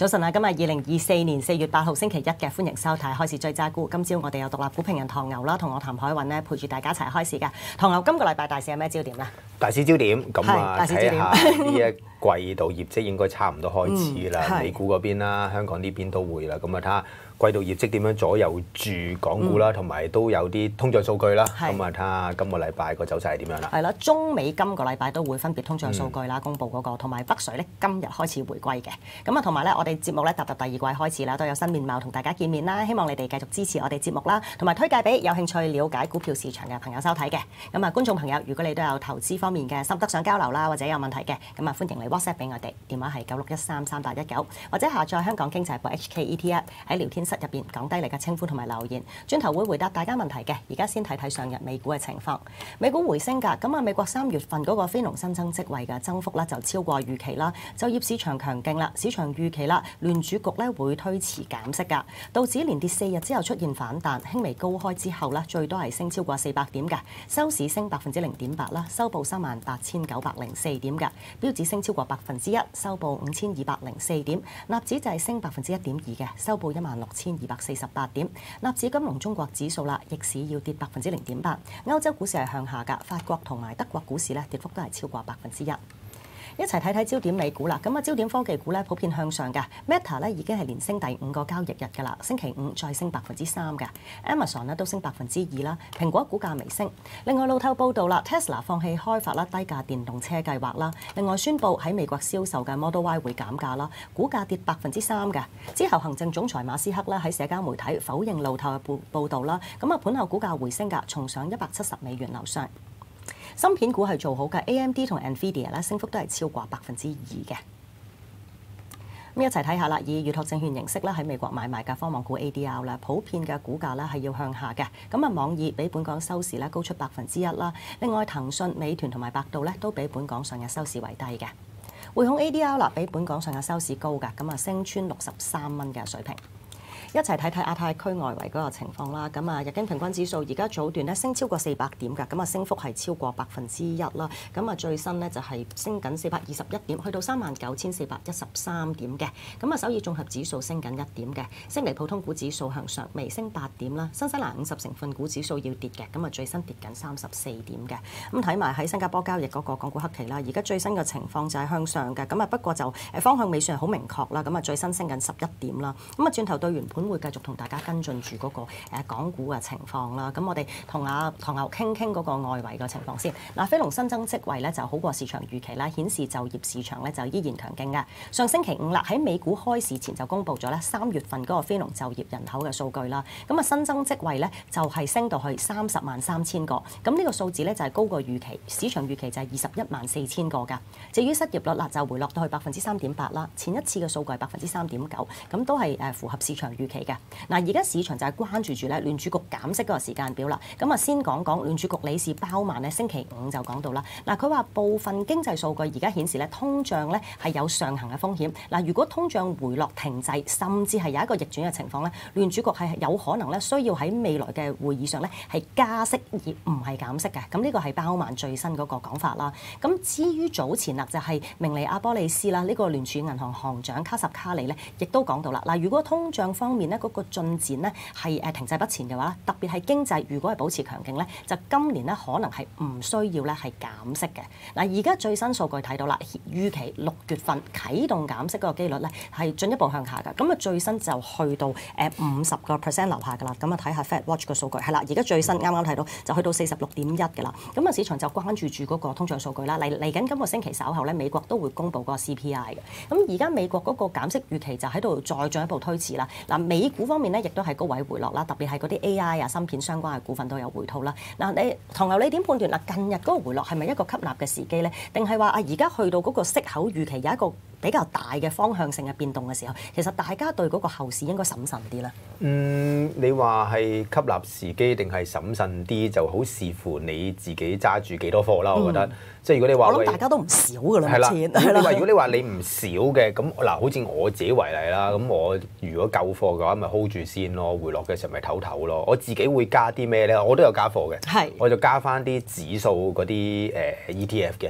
早晨啊，今日2024年4月8號星期一嘅，歡迎收睇開市追揸股。今朝我哋有獨立股評人唐牛啦，同我譚海韻咧陪住大家一齊開市嘅。唐牛，今個禮拜大市有咩焦點咧？ 大市焦點咁啊， 大市焦點睇下呢一季度業績應該差唔多開始啦。美股嗰邊啦，香港呢邊都會啦。咁啊睇下季度業績點樣左右住港股啦，同埋都有啲通脹數據啦。咁啊睇下今個禮拜個走勢係點樣啦。 係啦，中美今個禮拜都會分別通脹數據啦，公佈嗰個，同埋北水咧今日開始回歸嘅。咁啊，同埋咧我哋節目咧踏入第二季開始啦，都有新面貌同大家見面啦。希望你哋繼續支持我哋節目啦，同埋推介俾有興趣了解股票市場嘅朋友收睇嘅。咁啊，觀眾朋友，如果你都有投資方面嘅心得想交流啦，或者有問題嘅，咁啊歡迎你 WhatsApp 俾我哋，電話係96133819，或者下載香港經濟部 HKET 喺聊天室入邊講低你嘅稱呼同埋留言，轉頭會回答大家問題嘅。而家先睇睇上日美股嘅情況，美股回升㗎。咁啊，美國3月份嗰個非農新增職位嘅增幅咧就超過預期啦，就業市場強勁啦，市場預期啦聯儲局咧會推遲減息㗎。道指連跌4日之後出現反彈，輕微高開之後咧最多係升超過400點嘅，收市升0.8%啦，收報38,904點㗎。標指升超過1%，收報5,204點。納指就係升1.2%嘅，收報16,248點。納指金融中國指數啦，逆市要跌0.8%。歐洲股市係向下㗎，法國同埋德國股市咧跌幅都係超過1%。一齊睇睇焦點美股啦，咁啊焦點科技股咧普遍向上嘅 ，Meta 咧已經係連升第5個交易日㗎啦，星期五再升3%嘅 ，Amazon 咧都升2%啦，蘋果股價微升。另外路透報道啦 ，Tesla 放棄開發啦低價電動車計劃啦，另外宣布喺美國銷售嘅 Model Y 會減價啦，股價跌3%嘅。之後行政總裁馬斯克咧喺社交媒體否認路透嘅報導啦，咁啊盤後股價回升㗎，重上$170樓上。芯片股係做好嘅 ，AMD 同 NVIDIA 咧升幅都係超過2%嘅。咁一齊睇下啦，以預託證券形式咧喺美國買賣嘅科網股 ADR 咧，普遍嘅股價咧係要向下嘅。咁啊，網易比本港收市咧高出1%啦。另外，騰訊、美團同埋百度咧都比本港上日收市為低嘅。匯控 ADR 啦，比本港上日收市高嘅，咁啊升穿63蚊嘅水平。一齊睇睇亞太區外圍嗰個情況啦。咁啊，日經平均指數而家早段咧升超過400點㗎，咁啊升幅係超過1%啦。咁啊最新咧就係升緊421點，去到39,413點嘅。咁啊首爾綜合指數升緊1點嘅，悉尼普通股指數向上微升8點啦。新西蘭50成分股指數要跌嘅，咁啊最新跌緊34點嘅。咁睇埋喺新加坡交易嗰個港股黑期啦，而家最新嘅情況就係向上嘅，咁啊不過就方向未算係好明確啦。咁啊最新升緊11點啦。咁啊轉頭對完盤會繼續同大家跟進住嗰個港股嘅情況啦。咁我哋同阿唐牛傾嗰個外圍嘅情況先。嗱，非農新增職位咧就好過市場預期啦，顯示就業市場咧就依然強勁嘅。上星期五啦，喺美股開市前就公布咗咧3月份嗰個非農就業人口嘅數據啦。咁啊新增職位咧就係升到去30.3萬個。咁呢個數字咧就係高過預期，市場預期就係21.4萬個㗎。至於失業率啦就回落到去3.8%啦，前一次嘅數據係3.9%，咁都係符合市場預期嘅。嗱，而家市場就係關注住咧聯儲局減息嗰個時間表啦。咁啊，先講講聯儲局理事鮑曼咧，星期五就講到啦。嗱，佢話部分經濟數據而家顯示咧通脹咧係有上行嘅風險。嗱，如果通脹回落停滯，甚至係有一個逆轉嘅情況咧，聯儲局係有可能咧需要喺未來嘅會議上咧係加息而唔係減息嘅。咁呢個係鮑曼最新嗰個講法啦。咁至於早前啦，就係明尼阿波利斯啦，呢個聯儲銀行行長卡什卡里咧，亦都講到啦。嗱，如果通脹方面咧嗰個進展咧係停滯不前嘅話，特別係經濟如果係保持強勁咧，就今年咧可能係唔需要咧係減息嘅。嗱，而家最新數據睇到啦，預期6月份啟動減息嗰個機率咧係進一步向下嘅。咁啊最新就去到50% 樓下㗎啦。咁啊睇下 Fed Watch 嘅數據係啦，而家最新啱啱睇到就去到46.1㗎啦。咁啊市場就關注住嗰個通脹數據啦。嚟緊今個星期稍後咧，美國都會公布嗰個 CPI 嘅。咁而家美國嗰個減息預期就喺度再進一步推遲啦。嗱，美股方面咧，亦都係高位回落啦，特別係嗰啲 AI 啊、芯片相關嘅股份都有回吐啦。嗱，唐牛你點判斷嗱？近日嗰個回落係咪一個吸納嘅時機咧？定係話而家去到嗰個息口預期有一個比較大嘅方向性嘅變動嘅時候，其實大家對嗰個後市應該審慎啲咧？ 你話係吸納時機定係審慎啲，就好視乎你自己揸住幾多貨啦。我覺得，即係如果你話我諗大家都唔少㗎啦， 係啦。 錢如果你話你唔少嘅，咁嗱，好似我自己為例啦，咁我如果夠貨嘅話，咪 hold 住先咯。回落嘅時候咪唞唞咯。我自己會加啲咩咧？我都有加貨嘅，我就加翻啲指數嗰啲ETF 嘅。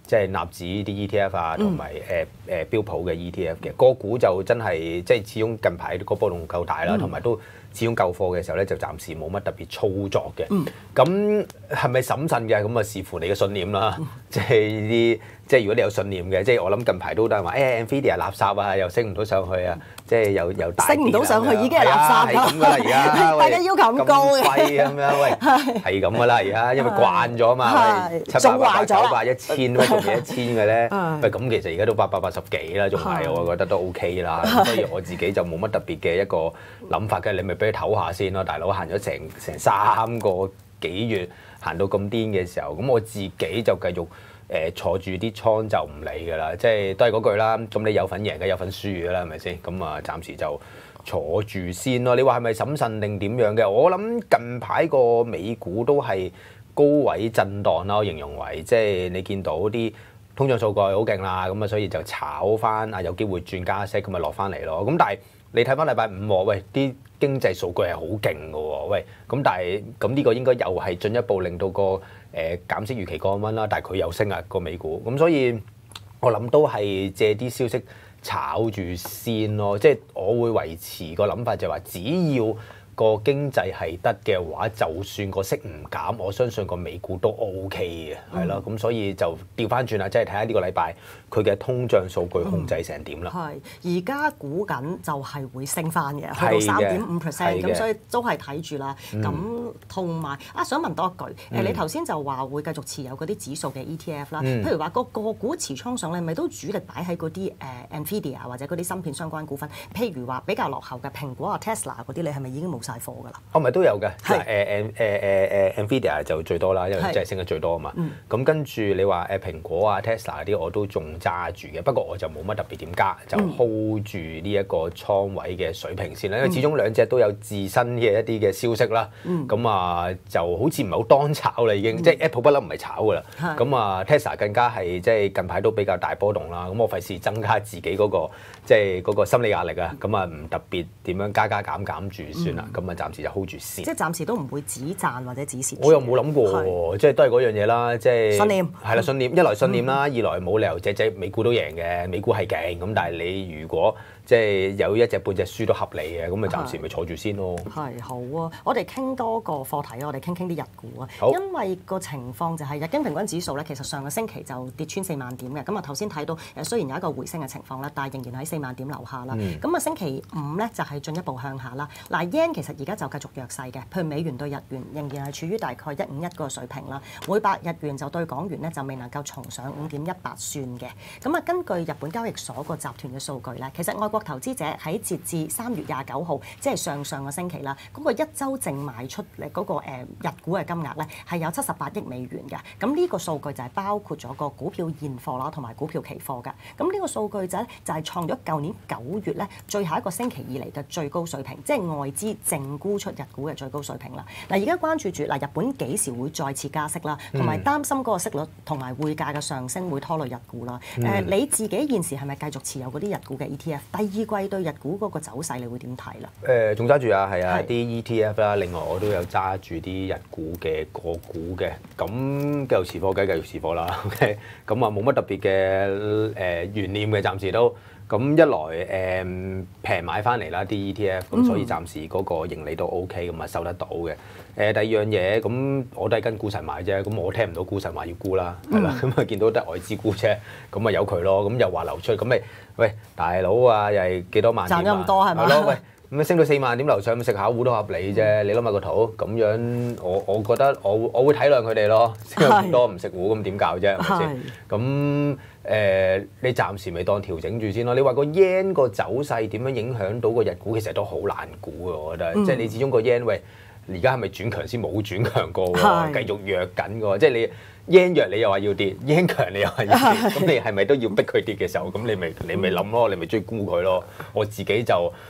即係納指啲 ETF 啊，同埋標普嘅 ETF 嘅個股就真係即係始終近排個波動夠大啦，同埋都始終夠貨嘅時候咧，就暫時冇乜特別操作嘅。咁係咪審慎嘅？咁啊視乎你嘅信念啦。即係啲即係如果你有信念嘅，即係我諗近排都係話Nvidia 垃圾啊，又升唔到上去啊，即係又大升唔到上去已經係垃圾啦。 係咁噶啦，而家大家要求咁高嘅， 貴咁樣喂，係咁噶啦，而家因為慣咗嘛，喂700、800、900、1000喂，仲未1000嘅咧，喂咁其實而家都880幾啦，仲係我覺得都 OK 啦。所以我自己就冇乜特別嘅一個諗法嘅，你咪俾佢唞下先咯，大佬行咗成3個幾月，行到咁癲嘅時候，咁我自己就繼續坐住啲倉就唔理㗎啦，即係都係嗰句啦。咁你有份贏嘅，有份輸㗎啦，係咪先？咁啊，暫時就坐住先咯。你話係咪審慎定點樣嘅？我諗近排個美股都係高位震盪啦，我形容為即係你見到啲通脹數據好勁啦，咁啊所以就炒翻啊有機會轉加息，咁咪落翻嚟咯。咁但係你睇翻禮拜五喎，喂啲經濟數據係好勁㗎喎，喂咁但係咁呢個應該又係進一步令到個減息預期降溫啦，但係佢又升啊個美股，咁所以我諗都係借啲消息炒住先咯，即係我會維持個諗法就係話，只要個經濟係得嘅話，就算個息唔減，我相信個美股都 OK 嘅，係咯，咁所以就調翻轉啦，即係睇下呢個禮拜佢嘅通脹數據控制成點啦。 係，而家估緊就係會升翻嘅，去到3.5%，咁所以都係睇住啦。咁同埋想問多一句，你頭先就話會繼續持有嗰啲指數嘅 ETF 啦，譬如話個股持倉上咧，咪都主力擺喺嗰啲Nvidia 或者嗰啲芯片相關股份，譬如話比較落後嘅蘋果啊、Tesla 嗰啲，你係咪已經冇晒貨㗎啦？ 哦，咪都有嘅，Nvidia 就最多啦，因為真係升得最多啊嘛。咁跟住你話蘋果啊、Tesla 嗰啲我都仲揸住嘅，不過我就冇乜特別點加，就 hold 住呢一個倉位嘅水平先啦。因為始終兩隻都有自身嘅一啲嘅消息啦。咁啊就好似唔係好當炒啦，已經即係 Apple 不嬲唔係炒㗎啦。咁啊 Tesla 更加係即係近排都比較大波動啦。咁我費事增加自己嗰個即係嗰個心理壓力啊。咁啊唔特別點樣加減住算啦。咁啊暫時就 hold 住先。 即係暫時都唔會只賺或者只蝕。 我又冇諗過喎，即係都係嗰樣嘢啦，即係信念係啦，信念一來信念啦，二來冇理由隻美股都贏嘅，美股係勁咁，但係你如果即係有一隻半隻輸都合理嘅，咁咪暫時咪坐住先咯。 係好啊，我哋傾多個課題啊，我哋傾啲日股啊。 好， 因為個情況就係日經平均指數咧，其實上個星期就跌穿4萬點嘅。咁啊頭先睇到雖然有一個回升嘅情況啦，但係仍然喺4萬點樓下啦。咁啊星期五咧就係進一步向下啦。嗱 yen 其實而家就繼續弱勢嘅，譬如美元對日元仍然係處於大概151個水平啦。每100日元就對港元咧就未能夠重上5.18算嘅。咁啊根據日本交易所個集團嘅數據咧，其實外國投資者喺截至3月29號，即係上個星期啦，嗰個一週淨賣出嗰個日股嘅金額咧係有78億美元嘅。咁呢個數據就係包括咗個股票現貨啦，同埋股票期貨㗎。咁呢個數據就係創咗舊年9月咧最後一個星期以嚟嘅最高水平，即係外資淨沽出日股嘅最高水平啦。嗱，而家關注住日本幾時會再次加息啦，同埋擔心嗰個息率同埋匯價嘅上升會拖累日股啦。你自己現時係咪繼續持有嗰啲日股嘅 ETF？第二季對日股嗰個走勢，你會點睇啦？ 仲揸住啊，係啊，啲 ETF 啦，另外我都有揸住啲日股嘅個股嘅，咁繼續持貨梗係繼續持貨啦。OK，咁啊冇乜特別嘅懸念嘅，暫時都。咁一來平買翻嚟啦啲 ETF，咁所以暫時嗰個盈利都 OK，咁啊收得到嘅。第二樣嘢，咁我都係跟股神買啫，咁我聽唔到股神話要沽啦，係啦，咁啊見到得外資沽啫，咁啊由佢咯，咁又話流出，咁咪喂大佬啊，又係幾多萬點啊？ 賺咗咁多係咪？ 係咯，喂。咁升到4萬點樓上，咁食下糊都合理啫。你諗下個圖咁樣，我覺得我會體諒佢哋咯。升到咁多唔食糊，咁點搞啫？係咪先？咁你暫時咪當調整住先咯。你話個 yen 個走勢點樣影響到個日股，其實都好難估嘅。我覺得，即係你始終個 yen 喂，而家係咪轉強先？冇轉強過喎，繼續弱緊嘅喎。即係你 yen 弱，你又話要跌；yen 強，你又話要跌。咁你係咪都要逼佢跌嘅時候？咁你咪諗咯，你咪追沽佢咯。我自己就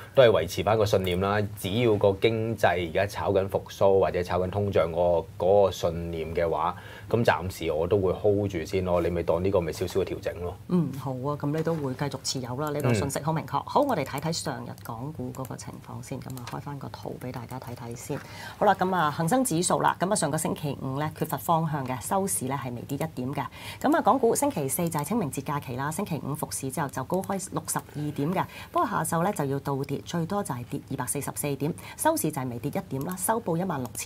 都係維持翻個信念啦。只要個經濟而家炒緊復甦或者炒緊通脹嗰個信念嘅話，咁暫時我都會 hold 住先咯。你咪當呢個咪少少嘅調整咯。 好啊，咁你都會繼續持有啦。呢個信息好明確。好，我哋睇睇上日港股嗰個情況先。咁啊，開翻個圖俾大家睇睇先。好啦，咁啊，恒生指數啦，咁啊，上個星期五咧缺乏方向嘅，收市咧係微跌1點嘅。咁啊，港股星期四就係清明節假期啦，星期五復市之後就高開62點嘅。不過下晝咧就要倒跌，最多就係跌244點，收市就係微跌1點啦，收報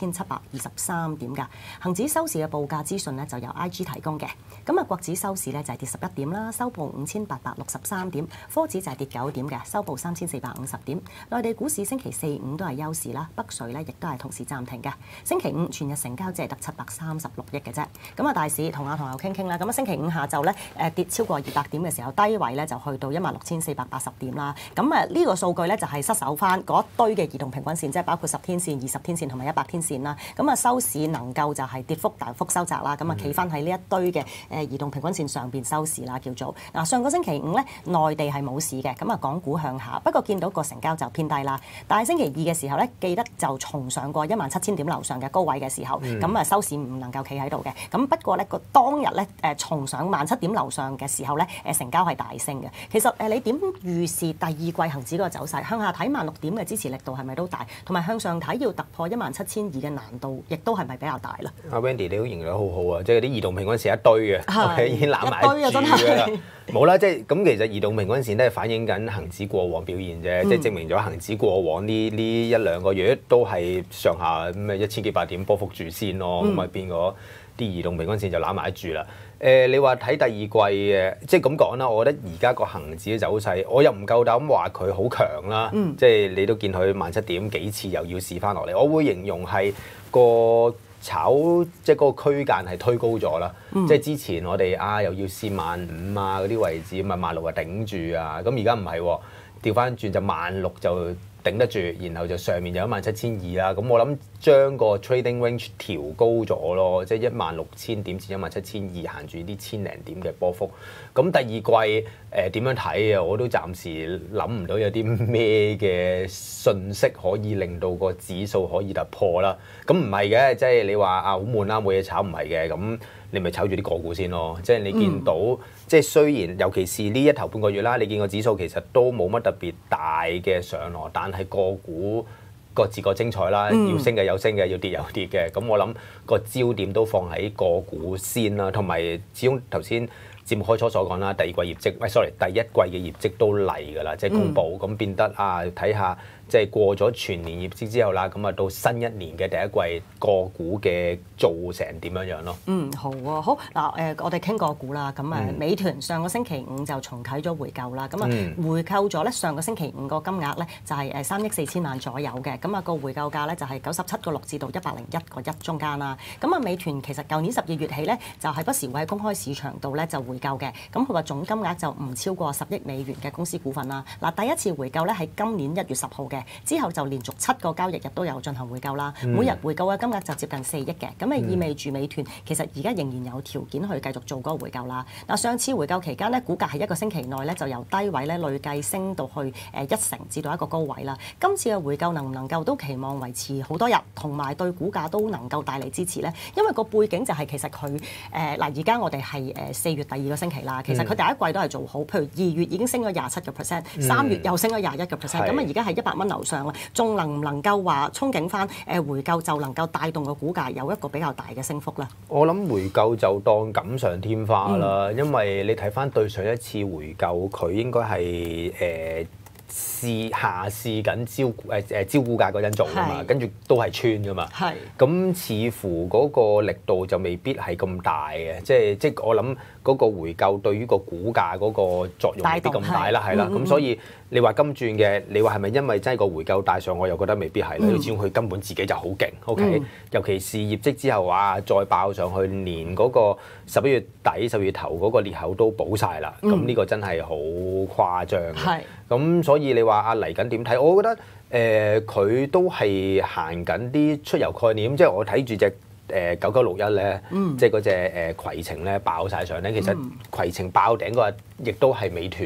16,723點㗎。恒指收市嘅報價資訊咧就由 IG 提供嘅。咁啊，國指收市咧就係跌11點啦，收報5,863點；科指就係跌9點嘅，收報3,450點。內地股市星期四五都係休市啦，北水咧亦都係同時暫停嘅。星期五全日成交只係得736億嘅啫。咁啊，大市同阿同學傾傾啦。咁啊，星期五下晝咧跌超過200點嘅時候，低位咧就去到16,480點啦。咁啊，呢個數據咧就係失守翻嗰一堆嘅移動平均線，即係包括10天線、20天線同埋100天線啦。咁啊，收市能夠就係跌幅大幅收窄啦。咁啊，企翻喺呢一堆嘅移動平均線上邊收市啦，叫做嗱。上個星期五咧，內地係冇市嘅，咁啊，港股向下，不過見到個成交就偏低啦。但係星期二嘅時候咧，記得就重上過17,000點樓上嘅高位嘅時候，咁啊，收市唔能夠企喺度嘅。咁不過咧，個當日咧重上17,000點樓上嘅時候咧，成交係大升嘅。其實你點預視第二季恒指嗰個走勢？向下睇16,000點嘅支持力度係咪都大？同埋向上睇要突破17,200嘅難度，亦都係咪比較大啦？ 阿 Wendy 你都形容得好好啊，即係啲移動平均線一堆嘅，已經攬埋一堆啊，真係冇啦，即係咁其實移動平均線都係反映緊恒指過往表現啫，即係證明咗恒指過往呢1-2個月都係上下咩1000幾百點波幅住先咯，咁咪變咗啲移動平均線就攬埋住啦。你話睇第二季嘅，即係咁講啦，我覺得而家個恒指嘅走勢，我又唔夠膽話佢好強啦，即係你都見佢17,000點幾次又要試翻落嚟，我會形容係個炒即係嗰個區間係推高咗啦，即係之前我哋又要試15,000啊嗰啲位置，咪16,000啊頂住啊，咁而家唔係喎，調翻轉就16,000就頂得住，然後就上面就17,200啦，咁我諗將個 trading range 調高咗咯，即係16,000點至17,200行住啲千零點嘅波幅。咁第二季點樣睇啊？我都暫時諗唔到有啲咩嘅訊息可以令到個指數可以突破啦。咁唔係嘅，即係你話好悶啦，冇嘢炒唔係嘅，咁你咪炒住啲個股先咯。即係你見到，即係雖然尤其是呢頭半個月啦，你見個指數其實都冇乜特別大嘅上落，但係個股各自個精彩啦，要升嘅有升嘅，要跌有跌嘅。咁我諗個焦點都放喺個股先啦，同埋始終頭先節目開初所講啦，第二季業績，第一季嘅業績都嚟㗎啦，即係公佈，咁變得睇下即係過咗全年業績之後啦，咁到新一年嘅第一季個股嘅做成點樣樣咯？ 好啊，好嗱，我哋傾個股啦，咁美團上個星期五就重啟咗回購啦，咁回購咗咧上個星期五個金額咧就係3億4千萬左右嘅，咁個回購價咧就係97.6至到101.1中間啦。咁美團其實舊年12月起咧就係不時會喺公開市場度咧就回購嘅，咁佢話總金額就唔超過10億美元嘅公司股份啦。嗱，第一次回購咧係今年1月10號嘅，之後就連續7個交易日都有進行回購啦，每日回購嘅金額就接近4億嘅，咁意味住美團其實而家仍然有條件去繼續做嗰個回購啦。嗱，上次回購期間咧，股價喺1個星期內咧就由低位咧累計升到去1成至到一個高位啦。今次嘅回購能唔能夠都期望維持好多日，同埋對股價都能夠帶嚟支持咧？因為個背景就係其實佢而家我哋係4月第2個星期啦，其實佢第一季都係做好，譬如2月已經升咗27%， 3月又升咗21%，咁而家係100蚊樓上啦，仲能唔能夠話憧憬翻回購就能夠帶動個股價有一個比較大嘅升幅咧？我諗回購就當錦上添花啦，因為你睇翻對上一次回購，佢應該係下試緊招股價嗰陣做㗎嘛，跟住都係穿㗎嘛。咁似乎嗰個力度就未必係咁大嘅，即係我諗嗰個回購對於個股價嗰個作用未必咁大啦，係啦。咁所以你話金轉嘅，你話係咪因為真係個回購帶上？我又覺得未必係啦。始終佢根本自己就好勁，OK。尤其是業績之後再爆上去，連嗰個11月底、10月頭嗰個裂口都補晒啦。咁呢個真係好誇張嘅。咁所以你話嚟緊點睇？我覺得佢都係行緊啲出遊概念，即係我睇住隻9961咧，即係嗰隻攜程咧爆晒上咧。其實攜程爆頂嗰日，亦都係美團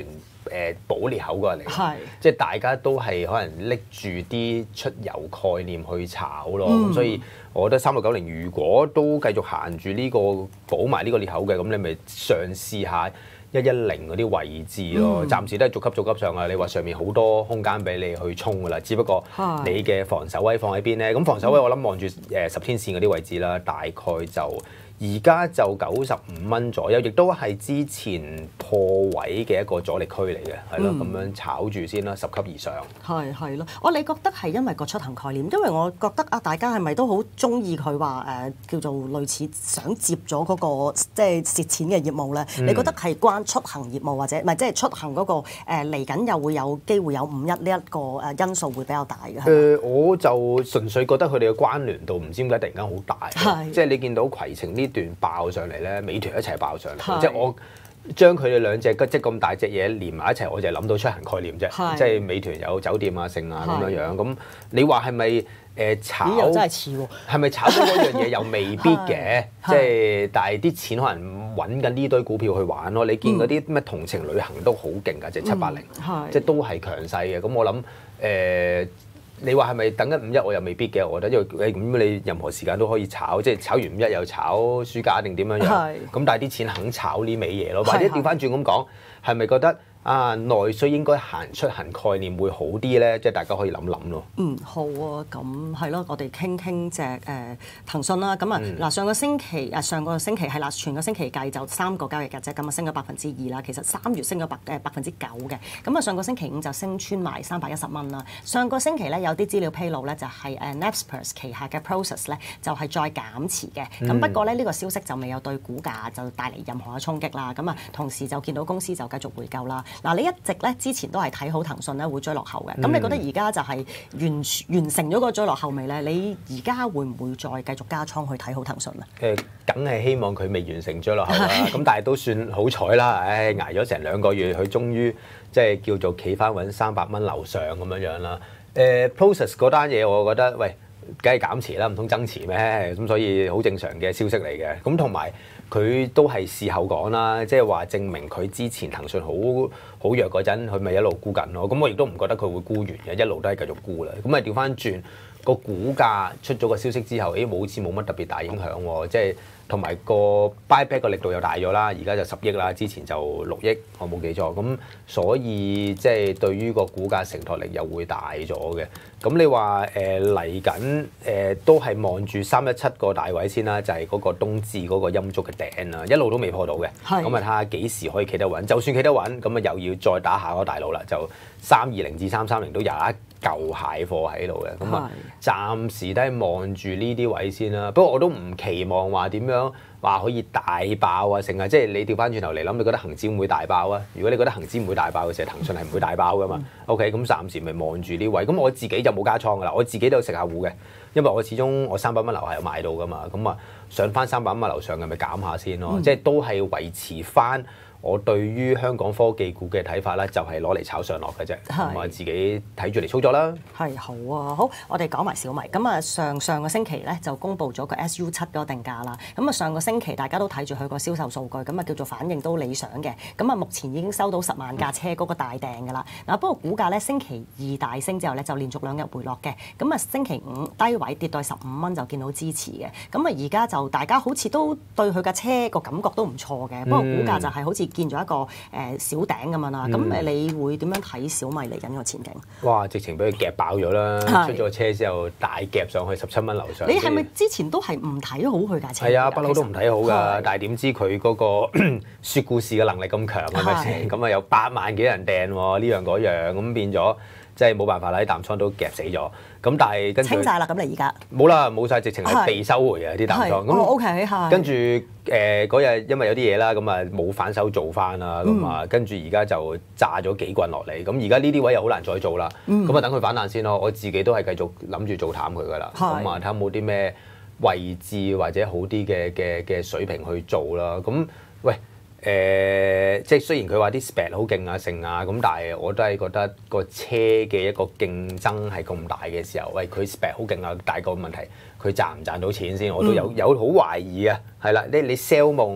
補裂口嗰個嚟， 係即係大家都係可能拎住啲出遊概念去炒咯，咁所以我覺得3690如果都繼續行住呢個補埋呢個裂口嘅，咁你咪嘗試下110嗰啲位置咯，暫時都係逐級上啊！你話上面好多空間俾你去衝噶啦，只不過你嘅防守位放喺邊咧？咁防守位我諗望住10天線嗰啲位置啦，大概就而家就95蚊左右，亦都係之前破位嘅一個阻力區嚟嘅，係咯，咁樣炒住先啦，10級以上。 係咯，你覺得係因為個出行概念，因為我覺得啊，大家係咪都好中意佢話叫做類似想接咗嗰個即係蝕錢嘅業務咧？你覺得係關出行業務或者唔係即係出行嗰個嚟緊又會有機會有5.1呢一個因素會比較大嘅？ 我就純粹覺得佢哋嘅關聯度唔知點解突然間好大，即係你見到攜程呢段爆上嚟咧，美團一齊爆上嚟，即係我將佢哋兩隻即係咁大隻嘢連埋一齊，我就係諗到出行概念啫。即係美團有酒店啊、剩啊咁樣樣。咁你話係咪炒？ 又真係似喎。係咪炒到嗰樣嘢又未必嘅？即係但係啲錢可能揾緊呢堆股票去玩咯。你見嗰啲咩同程旅行都好勁㗎，即係780，即係都係強勢嘅。咁我諗你話係咪等緊5.1我又未必嘅，我覺得因為咁你任何時間都可以炒，即係炒完5.1又炒暑假定點樣樣，咁但係啲錢肯炒呢味嘢咯，或者調翻轉咁講，係咪覺得啊內需應該行出行概念會好啲咧？即係大家可以諗諗咯。 好啊，咁係咯，我哋傾隻騰訊啦。咁嗱，上個星期係啦，全個星期計就3個交易日啫，咁升咗2%啦。其實3月升咗9%嘅，咁上個星期5就升穿埋310蚊啦。上個星期咧有啲資料披露咧，就係Naspers 旗下嘅 Prosus 咧就係再減持嘅。咁不過咧呢個消息就未有對股價就帶嚟任何嘅衝擊啦。咁同時就見到公司就繼續回購啦。嗱，你一直咧之前都係睇好騰訊咧會追落後嘅，咁你覺得而家就係完成咗個追落後未咧？你而家會唔會再繼續加倉去睇好騰訊啊？ 梗係希望佢未完成追落後啦。咁但係都算好彩啦，捱咗成2個月，佢終於即係叫做企翻穩300蚊樓上咁樣樣啦。Prosus 嗰單嘢我覺得喂，梗係減持啦，唔通增持咩？咁所以好正常嘅消息嚟嘅。咁同埋佢都係事後講啦，即係話證明佢之前騰訊好弱嗰陣，佢咪一路沽緊咯。咁我亦都唔覺得佢會沽完嘅，一路都係繼續沽啦。咁咪調翻轉個股價出咗個消息之後，好似冇乜特別大影響喎，即係。同埋個 buyback 個力度又大咗啦，而家就10億啦，之前就6億，我冇記錯，咁所以即係對於個股價承托力又會大咗嘅。咁你話嚟緊都係望住317個大位先啦，就係嗰個冬至嗰個陰燭嘅頂啦，一路都未破到嘅。咁啊睇下幾時可以企得穩，就算企得穩，咁啊又要再打下個大佬啦，就320至330都有一舊蟹貨喺度嘅，咁啊暫時都係望住呢啲位先啦。不過我都唔期望話點樣話可以大爆啊，成啊！即係你調翻轉頭嚟諗，你覺得恒指會唔會大爆啊？如果你覺得恒指唔會大爆嘅時候，騰訊係唔會大爆噶嘛？OK，咁暫時咪望住呢位。咁我自己就冇加倉噶啦，我自己都有食下糊嘅，因為我始終我300蚊樓下有買到噶嘛。咁啊上翻300蚊樓上嘅咪減下先咯，即係都係維持翻。我對於香港科技股嘅睇法咧，就係攞嚟炒上落嘅啫，咁我自己睇住嚟操作啦。係好啊，好，我哋講埋小米。咁啊，上個星期咧就公布咗個 SU7嗰個定價啦。咁啊，上個星期大家都睇住佢個銷售數據，咁啊叫做反應都理想嘅。咁啊，目前已經收到10萬架車嗰個大訂㗎啦。嗱，不過股價咧星期2大升之後咧，就連續2日回落嘅。咁啊，星期5低位跌到15蚊就見到支持嘅。咁啊，而家就大家好似都對佢架車個感覺都唔錯嘅。不過股價就係好似見咗一個小頂咁樣啦，咁你會點樣睇小米嚟緊個前景？ 哇！直情俾佢夾爆咗啦！出咗車之後大夾上去17蚊樓上。 你係咪之前都係唔睇好佢架車？ 係啊，不嬲都唔睇好㗎，但係點知佢嗰個説故事嘅能力咁強係咪先？咁啊有8萬幾人訂喎，呢樣嗰樣咁變咗。即係冇辦法啦，啲淡倉都夾死咗。咁但係跟住清晒啦，咁你而家冇啦，冇晒，直情係被收回啊啲淡倉。咁 OK 係。跟住嗰日因為有啲嘢啦，咁啊冇反手做翻啦，咁啊跟住而家就炸咗幾棍落嚟。咁而家呢啲位又好難再做啦。咁啊等佢反彈先咯。我自己都係繼續諗住做淡佢噶啦。咁啊睇下冇啲咩位置或者好啲嘅水平去做啦。咁喂。即係雖然佢話啲 spec 好勁啊、盛啊，咁但係我都係覺得個車嘅一個競爭係咁大嘅時候，喂佢 spec 好勁啊，但係個問題佢賺唔賺到錢先，我都有好懷疑啊，係啦，你 sell 夢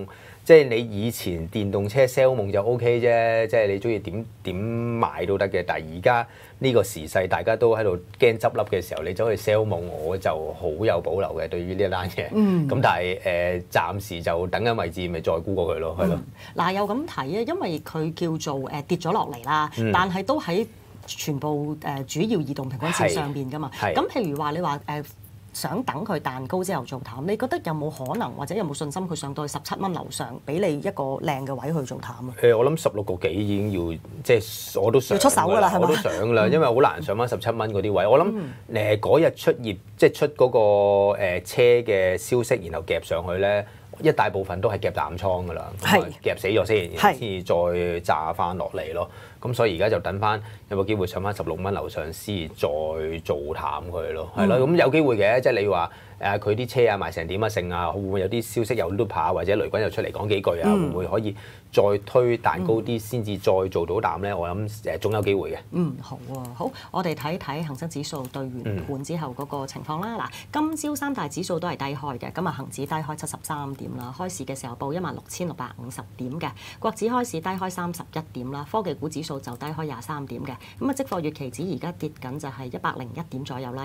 即係你以前電動車 sell 夢就 OK 啫，即係你中意點買都得嘅。但係而家呢個時勢，大家都喺度驚執笠嘅時候，你走去 sell 夢，我就好有保留嘅對於呢一單嘢。咁但係暫時就等緊位置，咪再估過佢咯，係咯。 嗱又咁睇啊，因為佢叫做跌咗落嚟啦，但係都喺全部主要移動平均線上邊㗎嘛。咁譬如話你話想等佢彈高之後做淡，你覺得有冇可能或者有冇信心佢上到去17蚊樓上，俾你一個靚嘅位去做淡啊？ 我諗16個幾已經要，即係我都想要出手㗎啦，係咪？ 我都想啦，因為好難上翻17蚊嗰啲位。我諗嗰日出業，即係出嗰個車嘅消息，然後夾上去咧，一大部分都係夾淡倉㗎啦，夾死咗先，先至再炸翻落嚟咯。咁所以而家就等翻有冇機會上翻16蚊樓上先再做淡佢咯，係咯。咁有機會嘅，即係你話佢啲車啊賣成點啊剩啊，會唔會有啲消息有 loop 下，或者雷軍又出嚟講幾句啊？會唔會可以再推彈高啲先至再做到淡咧？我諗總有機會嘅。 好啊，好，我哋睇睇恒生指數對完盤之後嗰個情況啦。嗱，今朝三大指數都係低開嘅，今日恒指低開73點啦，開市嘅時候報16,650點嘅，國指開市低開31點啦，科技股指數就低開23點嘅，咁啊，即貨月期指而家跌緊就係101點左右啦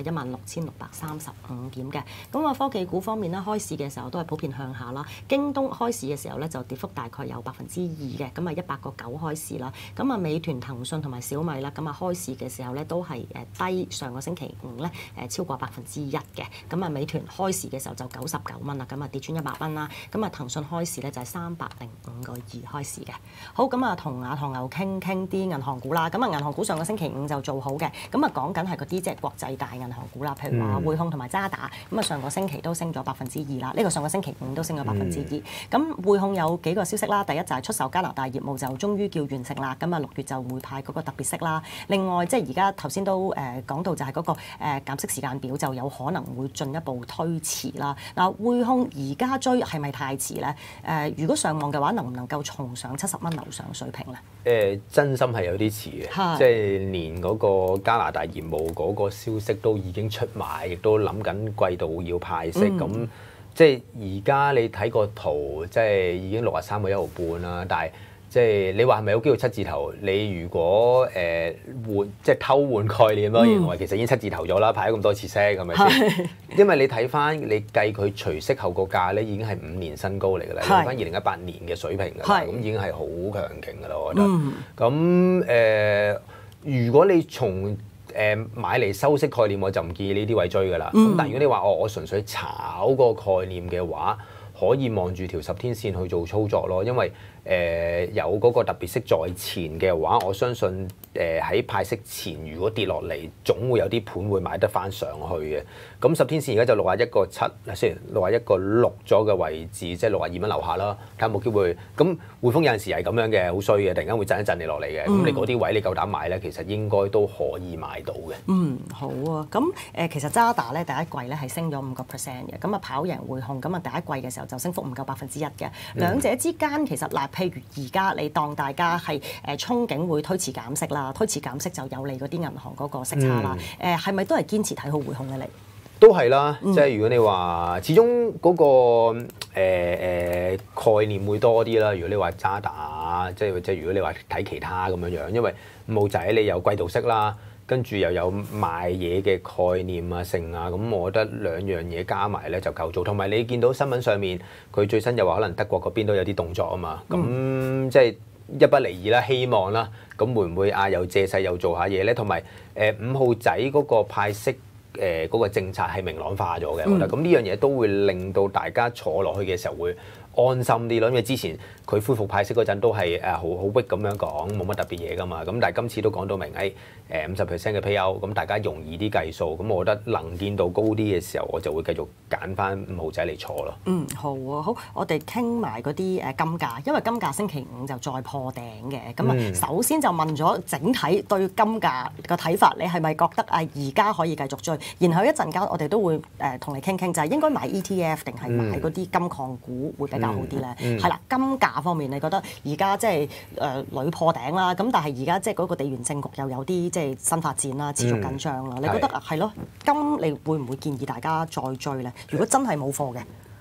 ，16,635點嘅。咁啊，科技股方面咧，開市嘅時候都係普遍向下啦。京東開市嘅時候咧，就跌幅大概有2%嘅，咁啊100個9開市啦。咁啊，美團、騰訊同埋小米啦，咁啊開市嘅時候咧都係低上個星期五咧超過1%嘅。咁啊，美團開市嘅時候就99蚊啦，咁啊跌穿100蚊啦。咁啊，騰訊開市咧就係305個2開市嘅。好，咁啊，同阿唐牛傾啲銀行股啦。咁啊，銀行股上個星期五就做好嘅。咁啊，講緊係嗰啲即係國際大銀行股啦，譬如話匯控同埋渣打。咁啊，上個星期都升咗2%啦。呢個上個星期五都升咗2%。咁匯控有幾個消息啦。第一就係出售加拿大業務就終於叫完成啦。咁啊6月就會派嗰個特別息啦。另外即係而家頭先都講到就係嗰個減息時間表就有可能會進一步推遲啦。嗱，匯控而家追係咪太遲咧？如果上望嘅話，能唔能夠重上70蚊樓上水平咧？ 真心係有啲遲嘅，即係連嗰個加拿大業務嗰個消息都已經出埋，亦都諗緊季度要派息咁。即係而家你睇個圖，即係已經63個1毫半啦。但係即係你話係咪有機會7字頭？你如果換即係偷換概念咯，認為其實已經7字頭咗啦，派咗咁多次息係咪先？因為你睇翻你計佢除息後個價咧，已經係5年新高嚟㗎啦，用翻2018年嘅水平㗎啦，咁已經係好強勁㗎啦，我覺得。咁如果你從買嚟收息概念，我就唔建議呢啲位追㗎啦。咁但係如果你話我純粹炒個概念嘅話，可以望住條10天線去做操作咯。因為有嗰個特別息在前嘅話，我相信喺派息前如果跌落嚟，總會有啲盤會買得翻上去嘅。咁10天線而家就61個7，雖然61個6咗嘅位置，即係62蚊樓下啦。睇下有冇機會。咁匯豐有陣時係咁樣嘅，好衰嘅，突然間會震一震你落嚟嘅。咁你嗰啲位你夠膽買咧，其實應該都可以買到嘅。 好啊。咁其實渣打咧第一季咧係升咗5%嘅，咁啊跑贏匯控，咁啊第一季嘅時候就升幅唔夠1%嘅。兩者之間其實嗱，譬如而家你當大家係憧憬會推遲減息啦，推遲減息就有利嗰啲銀行嗰個息差啦。係咪都係堅持睇好匯控咧？你都係啦，即係如果你話始終嗰個概念會多啲啦。如果你話渣打，即係如果你話睇其他咁樣，因為5號仔你有季度息啦，跟住又有賣嘢嘅概念啊、剩啊，咁我覺得兩樣嘢加埋咧就夠做。同埋你見到新聞上面佢最新又話可能德國嗰邊都有啲動作啊嘛，咁即係一不離二啦，希望啦，咁會唔會又借勢又做下嘢咧？同埋5號仔嗰個派息嗰個政策係明朗化咗嘅，我覺得咁呢樣嘢都會令到大家坐落去嘅時候會安心啲咯。因為之前佢恢復派息嗰陣都係好逼咁樣講，冇乜特別嘢噶嘛。咁但係今次都講到明50% 嘅 payout，咁大家容易啲計數。咁我覺得能見到高啲嘅時候，我就會繼續揀翻5號仔嚟坐咯。 好啊，好，我哋傾埋嗰啲金價，因為金價星期五就再破頂嘅。咁啊，首先就問咗整體對金價個睇法，你係咪覺得而家可以繼續追？然後一陣間我哋都會同你傾傾，就係應該買 ETF 定係買嗰啲金礦股會比較好啲咧？係啦，金價方面，你覺得而家即係屢破頂啦，咁但係而家即係嗰個地緣政局又有啲即係新發展啦，持續緊張啦。你覺得係咯，金你會唔會建議大家再追咧？如果真係冇貨嘅，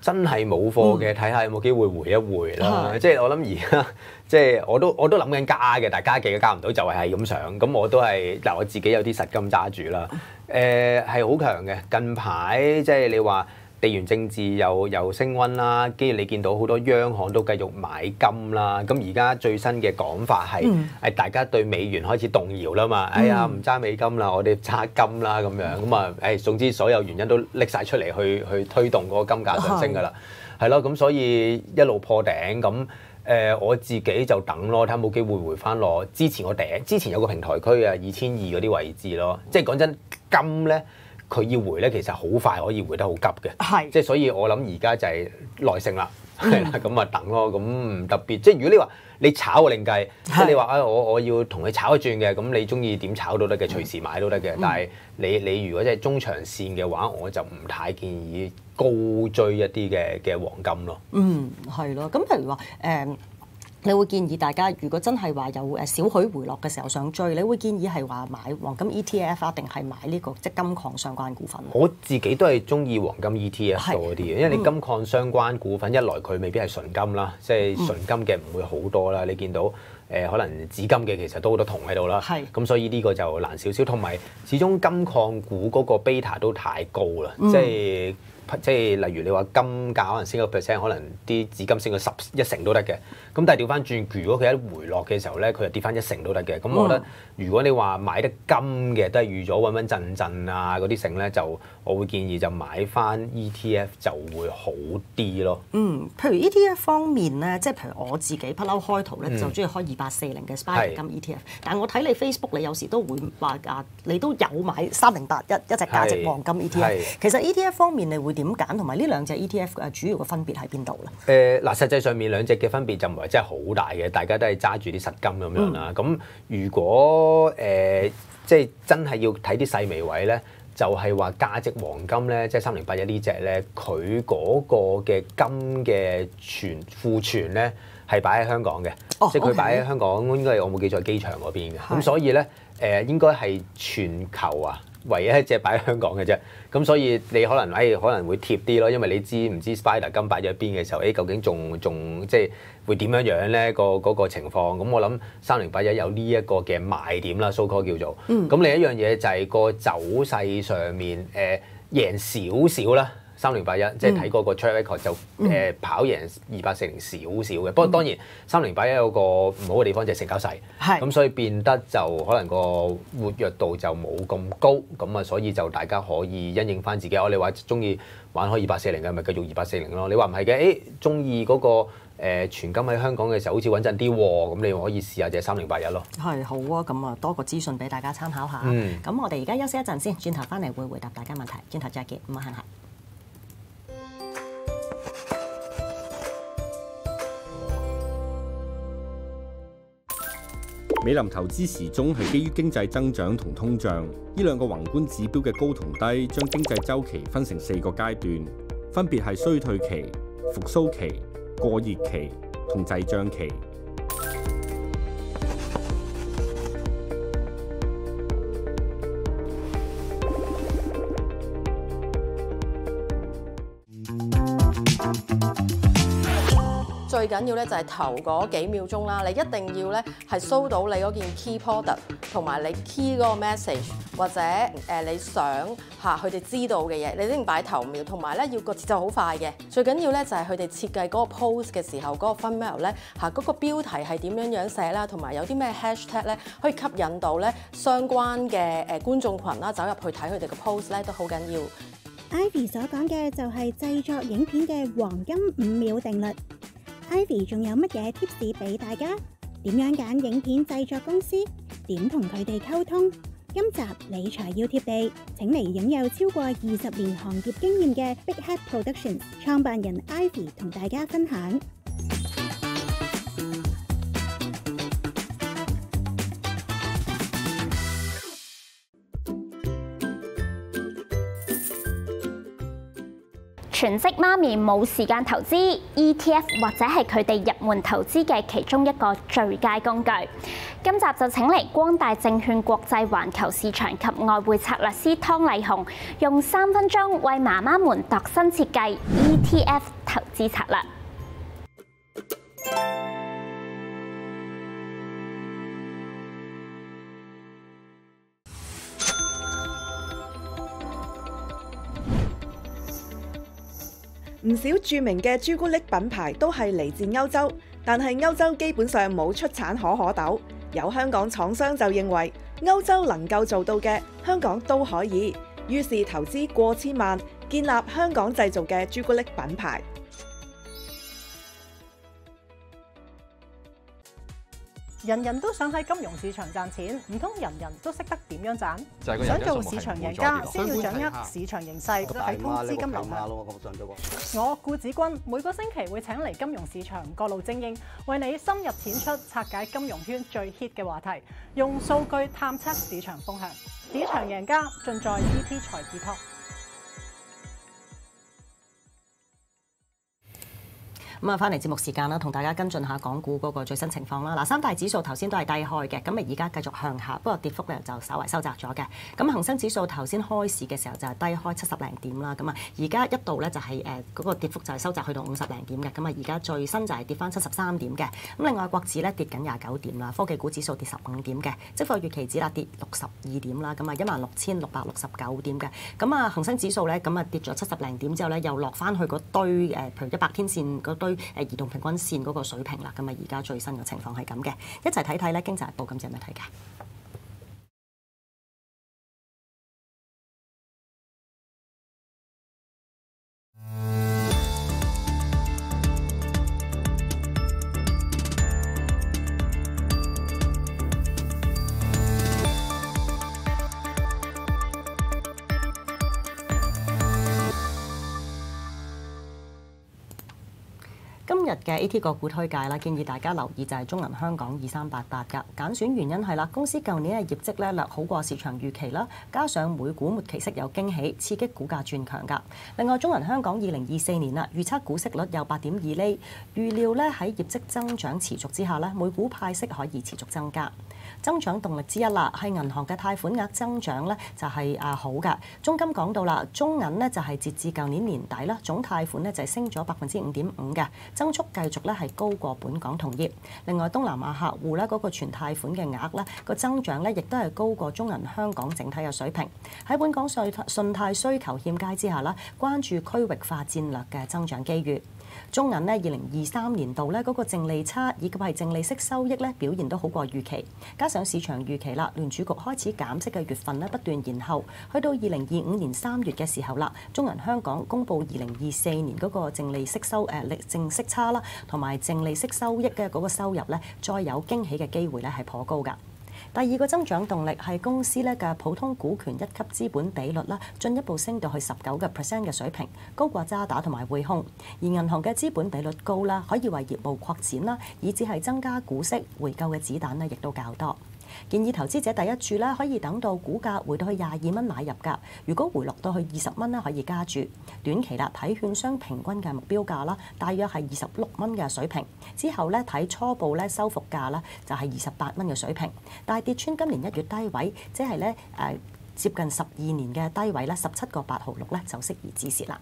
真係冇貨嘅，睇下有冇機會回一回啦。即係我諗而家，即係我都諗緊加嘅，但係加幾都加唔到，就係咁上。咁我都係嗱，我自己有啲實金揸住啦。係好強嘅。近排即係你話地緣政治又升溫啦，跟住你見到好多央行都繼續買金啦。咁而家最新嘅講法係大家對美元開始動搖啦嘛。哎呀，唔揸美金啦，我哋揸金啦咁樣。咁啊，總之所有原因都拎晒出嚟去推動嗰個金價上升㗎啦。係咯，咁所以一路破頂咁。我自己就等咯，睇下冇機會回翻落之前個頂。之前有個平台區啊，2200嗰啲位置咯。即係講真，金咧佢要回咧，其實好快可以回得好急嘅。係，即係所以我諗而家就係耐性啦，係啦，咁啊等咯。咁唔特別，即係如果你話你炒我另計，即係你話我要同你炒一轉嘅，咁你中意點炒都得嘅，隨時買都得嘅。但係你如果即係中長線嘅話，我就唔太建議高追一啲嘅黃金咯。 係咯。咁譬如話你會建議大家如果真係話有少許回落嘅時候想追，你會建議係話買黃金 ETF 啊，定係買呢個即係金礦相關股份？我自己都係中意黃金 ETF 多啲嘅，因為你金礦相關股份一來佢未必係純金啦，即係純金嘅唔會好多啦。你見到可能紫金嘅其實都好多銅喺度啦，咁所以呢個就難少少。同埋始終金礦股嗰個 beta 都太高啦，即係例如你話金價可能升個 percent，可能啲紫金升個1成都得嘅。咁但係調翻轉，如果佢一回落嘅時候咧，佢就跌翻1成都得嘅。咁我覺得如果你話買得金嘅，都係預咗穩穩陣陣啊嗰啲成咧，就我會建議就買翻 ETF 就會好啲咯。 譬如 ETF 方面咧，即係譬如我自己不嬲開圖咧，就中意開2840嘅 SPDR 金 ETF。但係我睇你 Facebook，你有時都會話你都有買3081一隻價值黃金 ETF。其實 ETF 方面你會點揀，同埋呢兩隻 ETF 主要嘅分別喺邊度咧？ 實際上面兩隻嘅分別就唔係真係好大嘅，大家都係揸住啲實金咁樣啦。咁如果即係真係要睇啲細微位咧，就係話價值黃金咧，即係3081呢隻咧，佢嗰個嘅金嘅庫存咧係擺喺香港嘅，即係佢擺喺香港應該係我冇記錯機場嗰邊嘅。咁所以咧應該係全球啊，唯一一隻擺喺香港嘅啫，咁所以你可能可能會貼啲咯，因為你唔知 SPDR 金擺咗喺邊嘅時候，究竟仲即係會點樣樣咧嗰個情況？咁我諗3081有呢一個嘅賣點啦，so call 叫做。咁另一樣嘢就係個走勢上面贏少少啦。3081即係睇嗰個 track record 就跑贏2840少少嘅，不過當然3081有個唔好嘅地方就係成交細，咁所以變得就可能個活躍度就冇咁高，咁啊所以就大家可以因應翻自己。你話中意玩開2840嘅，咪繼續2840咯。你話唔係嘅，中意嗰個全金喺香港嘅時候好似穩陣啲喎，咁你可以試下隻3081咯。 係好啊，咁啊多個資訊俾大家參考下。咁我哋而家休息一陣先，轉頭翻嚟會回答大家問題。轉頭再見，唔好行下。 美林投資時鐘係基於經濟增長同通脹呢兩個宏觀指標嘅高同低，將經濟週期分成4個階段，分別係衰退期、復甦期、過熱期同滯脹期。 最緊要咧就係頭嗰幾秒鐘啦，你一定要咧係 show 到你嗰件 key product 同埋你 key 嗰個 message 或者你想佢哋知道嘅嘢，你一定擺頭秒，同埋咧要個節奏好快嘅。最緊要咧就係佢哋設計嗰個 post 嘅時候，嗰個 thumbnail 咧嗰個標題係點樣寫啦，同埋有啲咩 hashtag 咧可以吸引到咧相關嘅觀眾群啦走入去睇佢哋嘅 post 咧都好緊要。 Ivy 所講嘅就係製作影片嘅黃金5秒定律。Ivy 仲有乜嘢 tips 俾大家？點樣揀影片製作公司？點同佢哋溝通？今集理財要貼地，請嚟擁有超過20年行業經驗嘅 Big Head Productions 創辦人 Ivy 同大家分享。 全職媽咪冇時間投資 ETF 或者係佢哋入門投資嘅其中一個最佳工具。今集就請嚟光大證券國際環球市場及外匯策略師湯麗紅，用3分鐘為媽媽們度身設計 ETF 投資策略。 唔少著名嘅朱古力品牌都係嚟自歐洲，但係歐洲基本上冇出產可可豆。有香港廠商就認為歐洲能夠做到嘅，香港都可以，於是投資過千萬建立香港製造嘅朱古力品牌。 人人都想喺金融市場賺錢，唔通人人都識得點樣賺？ 就係個想人做市場贏家，先要掌握市場形勢，睇通資金流向。我顧子君每個星期會請嚟金融市場各路精英，為你深入淺出拆解金融圈最 hit 嘅話題，用數據探測市場風向。市場贏家盡在 ET 財智 Talk。 咁啊，翻嚟節目時間啦，同大家跟進下港股嗰個最新情況啦。嗱，三大指數頭先都係低開嘅，咁啊而家繼續向下，不過跌幅咧就稍為收窄咗嘅。咁恒生指數頭先開市嘅時候就係低開70零點啦，咁啊而家一度咧就係嗰個跌幅就係收窄去到50零點嘅，咁啊而家最新就係跌翻73點嘅。咁另外國指咧跌緊29點啦，科技股指數跌15點嘅，即貨月期指啦跌62點啦，咁啊16,669點嘅。咁啊恒生指數咧咁啊跌咗70零點之後咧，又落翻去嗰堆譬如100天線嗰堆移動平均線嗰個水平啦，咁啊而家最新嘅情況係咁嘅，一齊睇睇咧經濟日報今次有咩睇㗎？今日嘅 AT 個股推介啦，建議大家留意就係中銀香港2388㗎。揀選原因係啦，公司舊年嘅業績咧略好過市場預期啦，加上每股末期息有驚喜，刺激股價轉強㗎。另外，中銀香港2024年啦，預測股息率有8.2厘，預料咧喺業績增長持續之下咧，每股派息可以持續增加。增長動力之一啦，係銀行嘅貸款額增長咧就係好㗎。中金講到啦，中銀咧就係截至舊年年底啦，總貸款咧就係升咗5.5%嘅，增速繼續咧係高過本港同業。另外，東南亞客戶咧嗰個全貸款嘅額咧個增長咧亦都係高過中銀香港整體嘅水平。喺本港信貸需求欠佳之下啦，關注區域化戰略嘅增長機遇。中銀呢2023年度呢嗰個淨利差以及係淨利息收益呢表現都好過預期，加上市場預期啦，聯儲局開始減息嘅月份呢不斷延後，去到2025年3月嘅時候啦，中銀香港公布2024年嗰個淨利息淨息差啦，同埋淨利息收益嘅嗰個收入呢，再有驚喜嘅機會呢係頗高㗎。第二個增長動力係公司咧嘅普通股權一級資本比率啦，進一步升到去19% 嘅水平，高過渣打同埋匯控。而銀行嘅資本比率高啦，可以為業務擴展啦，以至係增加股息回購嘅子彈呢，亦都較多。建議投資者第一注咧可以等到股價回到去22蚊買入㗎。如果回落到去20蚊咧，可以加注。短期啦，睇券商平均嘅目標價啦，大約係26蚊嘅水平。之後咧睇初步咧收復價啦，就係28蚊嘅水平。但係跌穿今年1月低位，即係咧接近12年嘅低位咧17個8毫6咧，就適宜止蝕啦。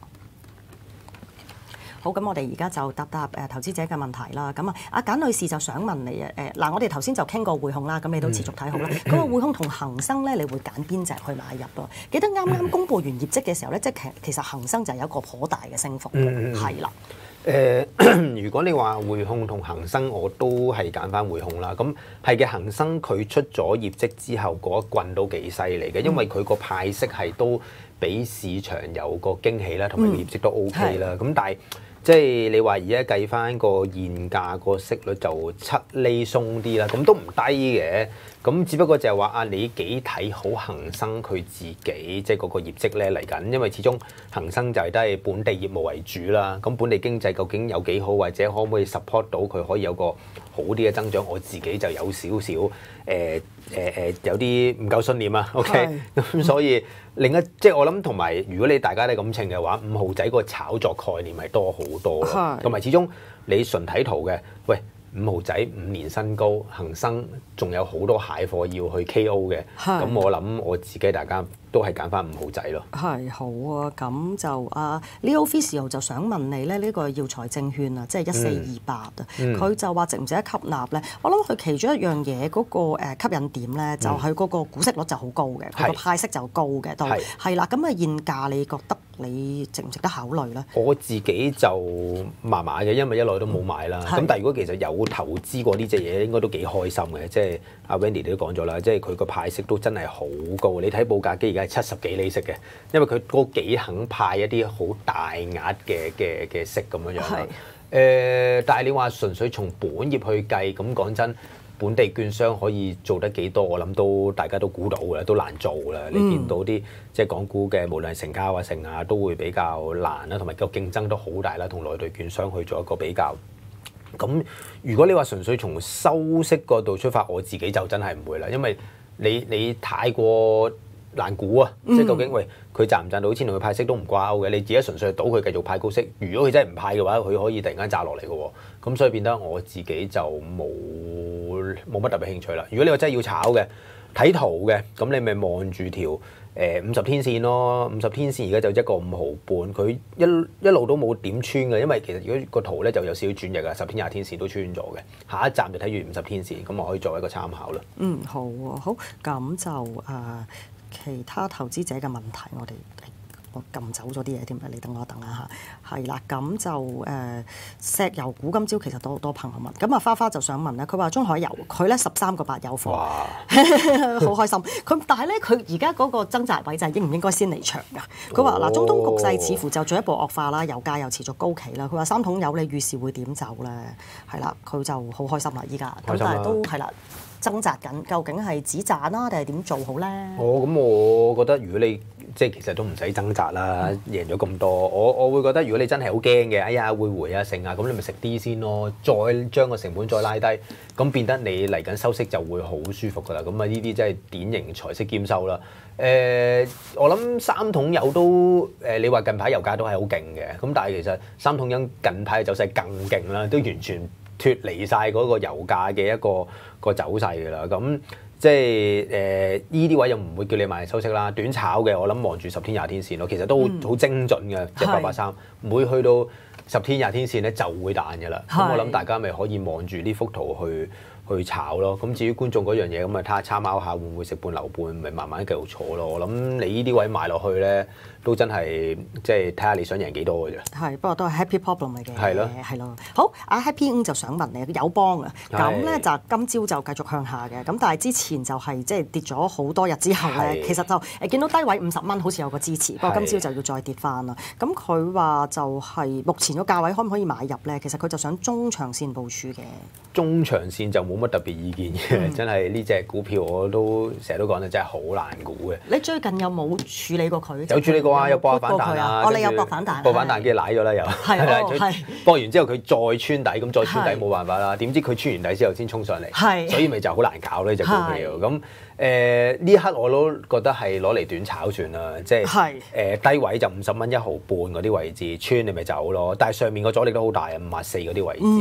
好，咁我哋而家就答投資者嘅問題啦。咁啊，阿簡女士就想問你嗱，我哋頭先就傾過匯控啦，咁你都持續睇好啦。咁啊，匯控同恒生咧，你會揀邊隻去買入咯？記得啱啱公佈完業績嘅時候咧，即係其實恒生就係有一個頗大嘅升幅，係啦。 如果你話匯控同恒生，我都係揀翻匯控啦。咁係嘅，恒生佢出咗業績之後嗰一棍都幾犀利嘅，因為佢個派息係都俾市場有個驚喜啦，同埋個業績都 OK 啦。咁但係即係你話而家計翻個現價個息率就7厘鬆啲啦，咁都唔低嘅。咁只不過就係話你幾睇好恒生佢自己即係嗰個業績咧嚟緊，因為始終恒生就係都係本地業務為主啦。咁本地經濟究竟有幾好，或者可唔可以 support 到佢可以有個好啲嘅增長，我自己就有少少有啲唔夠信念啊。OK， 咁所以即係我諗同埋，如果你大家都咁稱嘅話，5號仔個炒作概念係多好多咯，同埋始終你純睇圖嘅，喂。5號仔5年新高，恒生仲有好多蟹貨要去 KO 嘅，咁我諗我自己大家都係揀翻5號仔咯。 係好啊，咁就Leo Fisio 就想問你咧，呢個耀才證券啊，即係1428啊，佢就話值唔值得吸納咧？我諗佢其中一樣嘢嗰個吸引點咧，就係嗰個股息率就好高嘅，佢個派息就高嘅，都係啦。咁啊現價你覺得你值唔值得考慮咧？ 我自己就麻麻嘅，因為一來都冇買啦。咁但係如果其實有投資過呢隻嘢，應該都幾開心嘅。即係阿 Wendy 你都講咗啦，即係佢個派息都真係好高。你睇報價機而家係70幾厘息嘅，因為佢嗰幾肯派一啲好大額嘅息咁樣樣啦。但係你話純粹從本業去計，咁講真。本地券商可以做得幾多？我諗都大家都估到嘅，都難做啦。你見到啲即係港股嘅，無論係成交啊、成啊，都會比較難啦，同埋個競爭都好大啦，同內地券商去做一個比較。咁如果你話純粹從收息角度出發，我自己就真係唔會啦，因為你太過難估啊！即係究竟喂佢賺唔賺到錢同佢派息都唔掛鈎嘅，你自己純粹賭佢繼續派高息。如果佢真係唔派嘅話，佢可以突然間炸落嚟嘅喎。咁所以變得我自己就冇乜特別興趣啦。如果你話真係要炒嘅睇圖嘅，咁你咪望住條50天線咯。50天線而家就一個5毫半，佢一路都冇點穿嘅。因為其實如果個圖咧就有少少轉弱嘅，10天20天線都穿咗嘅。下一站就睇住50天線，咁我可以作為一個參考啦。 好啊，好，咁就其他投資者嘅問題，我撳走咗啲嘢添，你等我等下嚇。係啦，咁就石油股今朝其實都好多朋友問，咁啊花花就想問咧，佢話中海油佢咧13個8有貨，好開心。但係咧佢而家嗰個掙扎位就係應唔應該先離場㗎？佢話嗱，中東局勢似乎就進一步惡化啦，油價又持續高企啦。佢話三桶油你預示會點走咧？係啦，佢就好開心啦依家，咁但係都係啦。掙扎緊，究竟係止賺啦，定係點做好咧？ 咁我覺得如果你即係其實都唔使掙扎啦，贏咗咁多，我會覺得如果你真係好驚嘅，哎呀會回啊剩啊，咁你咪食啲先咯，再將個成本再拉低，咁變得你嚟緊收息就會好舒服噶啦。咁啊呢啲真係典型財息兼收啦。我諗三桶油都你話近排油價都係好勁嘅，咁但係其實三桶油近排嘅走勢更勁啦，都完全脫離晒嗰個油價嘅一個走勢㗎啦，咁即係依啲位又唔會叫你買嚟收息啦。短炒嘅我諗望住10天20天線咯，其實都好精準嘅，1883每去到10天20天線咧就會彈㗎啦。咁我諗大家咪可以望住呢幅圖去炒咯。咁至於觀眾嗰樣嘢，咁啊睇下參考下會唔會食半流半，咪慢慢繼續坐咯。我諗你呢啲位買落去咧，都真係即係睇下你想贏幾多嘅啫。係，不過都係 happy problem 嚟嘅。係咯，係咯。好，阿 Happy 5就想問你友邦啊，咁咧就今朝就繼續向下嘅，咁但係之前就係即係跌咗好多日之後咧，其實就見到低位50蚊好似有個支持，不過今朝就要再跌翻啦。咁佢話就係目前個價位可唔可以買入咧？其實佢就想中長線部署嘅。中長線就冇乜特別意見嘅，真係呢隻股票我都成日都講咧，真係好難估嘅。你最近有冇處理過佢？有處理過啊，有搏下反彈啊。你有搏反彈？搏反彈跟住舐咗啦又。係。搏完之後佢再穿底，咁再穿底冇辦法啦。點知佢穿完底之後先衝上嚟，所以咪就好難搞呢隻股票。咁呢刻我都覺得係攞嚟短炒算啦，即係低位就50蚊1毫半嗰啲位置穿你咪走咯。但係上面個阻力都好大啊，54嗰啲位置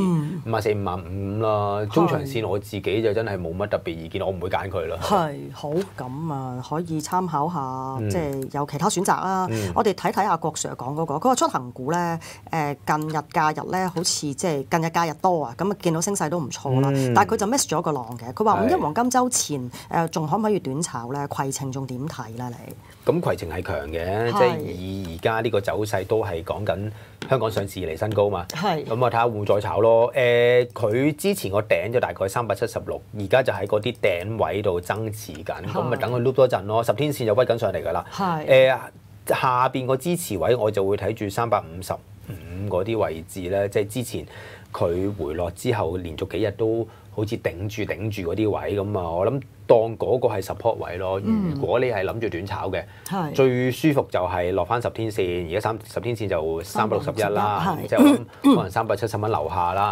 ，54、55啦。中長線我自己就真係冇乜特別意見，我唔會揀佢啦。係好咁啊，可以參考下，即係有其他選擇啦。我哋睇睇阿郭 Sir 講嗰個，佢話出行股咧，近日假日咧，好似即係近日假日多啊，咁啊見到升勢都唔錯啦。但係佢就 miss 咗個浪嘅。佢話5一黃金週前仲可唔可以短炒咧？攜程仲點睇咧？你咁攜程係強嘅，即係以而家呢個走勢都係講緊香港上市以嚟新高嘛。係咁啊，睇下會唔會再炒咯？佢之前個頂就大概376，而家就喺嗰啲頂位度增持緊，咁咪等佢 loop 多陣咯。10天線就屈緊上嚟㗎啦。係下邊個支持位我就會睇住355嗰啲位置咧，即係之前佢回落之後連續幾日都好似頂住嗰啲位咁啊，我諗當嗰個係 support 位咯。如果你係諗住短炒嘅，最舒服就係落翻10天線，而家10天線就361啦，即係可能370蚊樓下啦。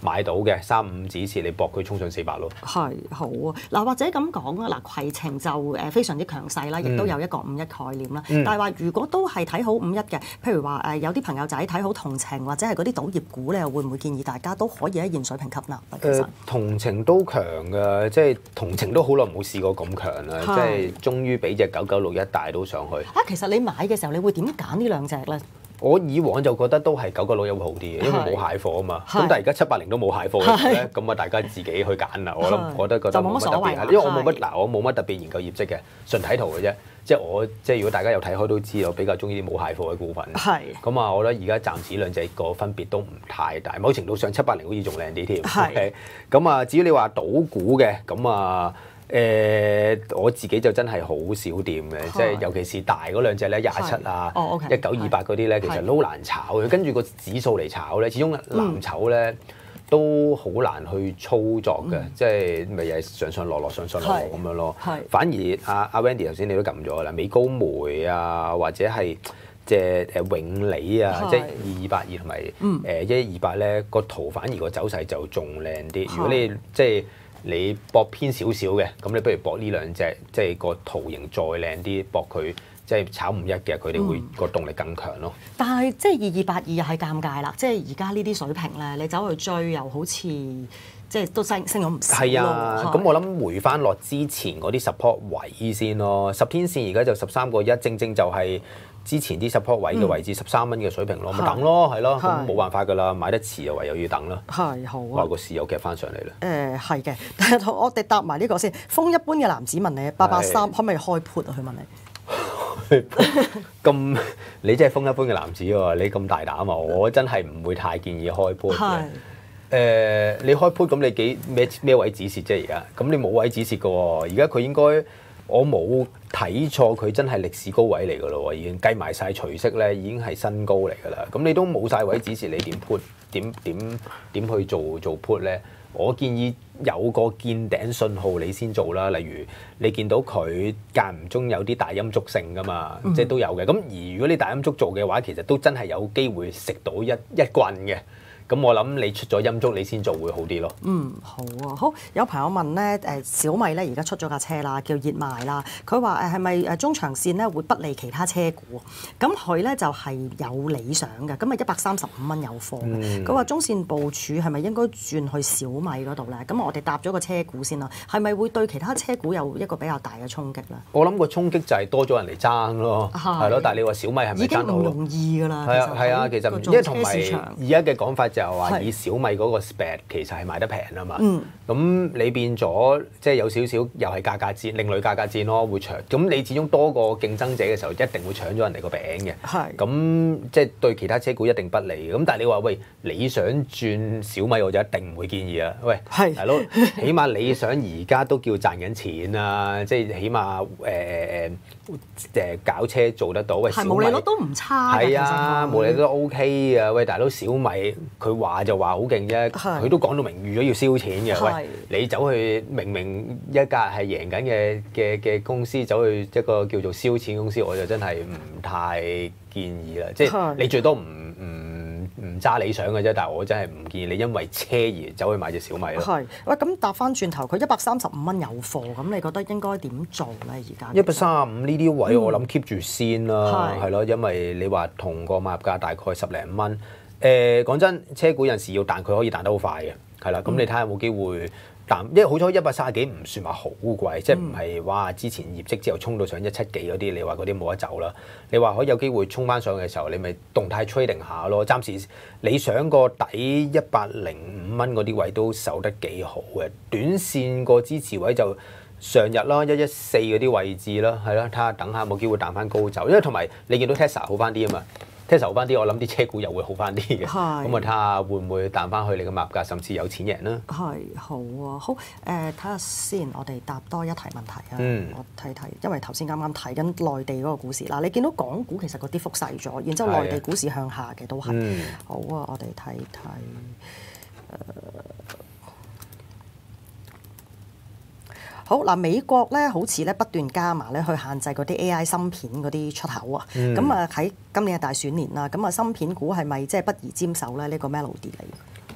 買到嘅3-5指示，你搏佢衝上400咯。 係好啊！嗱，或者咁講啊，嗱，攜程就非常之強勢啦，亦都有一個5-1概念啦。但係話如果都係睇好5-1嘅，譬如話有啲朋友仔睇好同程或者係嗰啲賭業股咧，會唔會建議大家都可以喺現水平吸納？其實同程都強㗎，即係同程都好耐冇試過咁強啦，即係終於俾隻9961帶到上去。 其實你買嘅時候，你會點揀呢兩隻咧？ 我以往就覺得都係9961會好啲嘅，因為冇蟹貨啊嘛。咁但係而家780都冇蟹貨嘅時候咧，咁啊大家自己去揀啦。我覺得就冇乜所謂， 因為我冇乜特別研究業績嘅，純睇圖嘅啫。即係如果大家有睇開都知，我比較中意啲冇蟹貨嘅股份。咁啊，我覺得而家暫時兩隻個分別都唔太大，某程度上780好似仲靚啲添。咁啊，至於你話賭股嘅，咁啊。我自己就真係好少掂嘅，即係尤其是大嗰兩隻咧，27啊、1928嗰啲咧，其實都難炒嘅。跟住個指數嚟炒咧，始終藍籌咧都好難去操作嘅，即係咪又係上上落落咁樣咯。反而阿 Wendy 頭先你都撳咗啦，美高梅啊，或者係隻永利啊，即係2282同埋1128咧，個圖反而個走勢就仲靚啲。如果你即係你搏偏少少嘅，咁你不如搏呢兩隻，即係個圖形再靚啲，搏佢即係炒5-1嘅，佢哋會個動力更強咯。 但係即係2282又係尷尬啦，即係而家呢啲水平咧，你走去追又好似即係都升咗唔少咯。 係啊，咁我諗回翻落之前嗰啲 support 位先咯。10天線而家就13個1，正就係之前啲 support 位嘅位置13蚊嘅水平咯，咪等咯，係咯，咁冇辦法㗎啦，買得遲又唯有要等啦。 係好啊， 話個市又夾翻上嚟啦。 係嘅，但係我哋答埋呢個先。風一般嘅男子問你883可唔可以開 put 啊？佢問你。 咁你真係風一般嘅男子喎，你咁大膽啊！我真係唔會太建議開 put 嘅。你開 put 咁你咩位止蝕啫？而家咁你冇位止蝕㗎喎，而家佢應該。我冇睇錯，佢真係歷史高位嚟㗎咯喎，已經計埋晒除息咧，已經係新高嚟㗎啦。咁你都冇晒位指示，你點 put 點去做 put 咧？我建議有個見頂信號你先做啦。例如你見到佢間唔中有啲大陰燭性㗎嘛，即係都有嘅。咁而如果你大陰燭做嘅話，其實都真係有機會食到一棍嘅。咁我諗你出咗陰燭，你先做會好啲咯。 好啊，好。有朋友問咧，小米咧而家出咗架車啦，叫熱賣啦。佢話係咪中長線咧會不利其他車股？咁佢咧就係有理想嘅，咁135蚊有貨嘅。佢話中線部署係咪應該轉去小米嗰度咧？咁我哋搭咗個車股先啦，係咪會對其他車股有一個比較大嘅衝擊咧？ 我諗個衝擊就係多咗人嚟爭咯，係咯。但係你話小米係咪爭到？已經唔容易㗎啦。係啊，其實因為同埋而家嘅講法就係話以小米嗰個 spec 其實係賣得平啊嘛，咁你變咗即係有少少又係價格戰，另類價格戰咯，會搶。咁你始終多個競爭者嘅時候，一定會搶咗人哋個餅嘅。咁即係對其他車股一定不利。咁但係你話喂，你想轉小米，我就一定唔會建議啊。喂，大佬，起碼理想而家都叫賺緊錢啊，即係起碼搞車做得到。喂，小米毛利率都唔差。 係啊，毛利率都 OK 啊。喂，大佬，小米佢話就話好勁啫，佢都講到明預咗要燒錢嘅。喂，你走去明一架係贏緊嘅公司，走去一個叫做燒錢公司，我就真係唔太建議啦。即係你最多唔揸理想嘅啫，但係我真係唔建議你因為車而走去買隻小米咯。 喂，咁搭翻轉頭，佢135蚊有貨，咁你覺得應該點做咧？而家 135呢啲位，我諗 keep 住先啦，係咯，因為你話同個買入價大概10零蚊。講真，車股有陣時要彈，佢可以彈得好快嘅，係啦。咁你睇下有冇機會彈？因為好彩130幾唔算話好貴，即係唔係話之前業績之後衝到上170幾嗰啲，你話嗰啲冇得走啦。你話可以有機會衝翻上嘅時候，你咪動態 trading 下咯。暫時你想個底105蚊嗰啲位都守得幾好嘅，短線個支持位就上日啦114嗰啲位置啦，係啦，睇下等下有冇機會彈翻高走。因為同埋你見到 Tesla 好翻啲啊嘛。Tesla 好翻啲，我諗啲車股又會好翻啲嘅，咁啊睇下會唔會彈翻去你嘅買入價，甚至有錢贏啦。 係好啊，好睇下先，我哋答多一題問題啊。我睇，因為頭先啱啱睇緊內地嗰個股市嗱，你見到港股其實個跌幅細咗，然之後內地股市向下嘅都係。好啊，我哋睇好嗱，美國咧好似咧不斷加碼咧去限制嗰啲 AI 芯片嗰啲出口啊。咁喺今年係大選年啦，咁芯片股係咪即係不宜沾手咧？呢個 Melody 嚟。